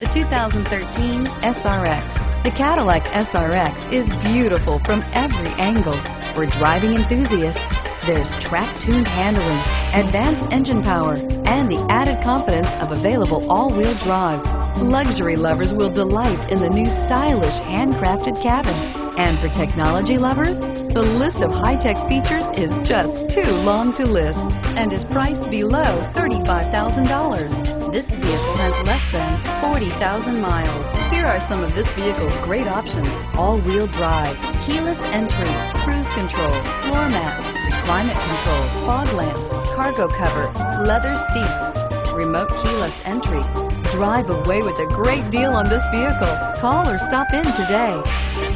The 2013 SRX. The Cadillac SRX is beautiful from every angle. For driving enthusiasts, there's track-tuned handling, advanced engine power, and the added confidence of available all-wheel drive. Luxury lovers will delight in the new stylish handcrafted cabin. And for technology lovers, the list of high-tech features is just too long to list and is priced below $35,000. This vehicle has less than 40,000 miles. Here are some of this vehicle's great options: all-wheel drive, keyless entry, cruise control, floor mats, climate control, fog lamps, cargo cover, leather seats, remote keyless entry. Drive away with a great deal on this vehicle. Call or stop in today.